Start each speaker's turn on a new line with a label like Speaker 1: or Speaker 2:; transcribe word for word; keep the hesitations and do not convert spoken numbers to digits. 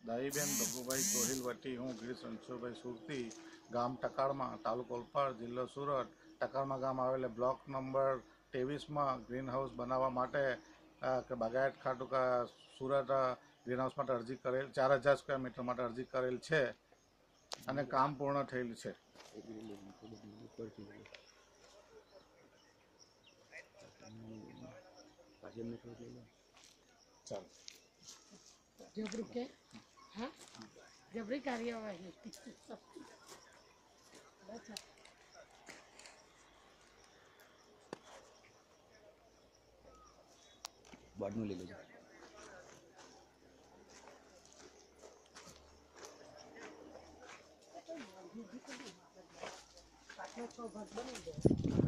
Speaker 1: દાહિબેન ભગુભાઈ ગોહિલ વટી હું ગીરીશ રણછોડભાઈ સુરતી ગામ ટકાળમાં તાલુકો ઓલપાડ જિલ્લો સુરત ટકાળમાં ગામ આવેલે બ્લોક નંબર ત્રેવીસમાં ગ્રીન હાઉસ બનાવવા માટે બાગાયત ખાતું સુરત ગ્રીન હાઉસ માટે અરજી કરેલ ચાર હજાર સ્ક્વેર મીટર માટે અરજી કરેલ છે અને કામ પૂર્ણ થયેલ છે. ચાલો
Speaker 2: જબરું કે હા જબરી કાર્યવાહી
Speaker 3: બાદનું લઈ લેજો.
Speaker 2: પાછળ છ ભાગ બની જાય.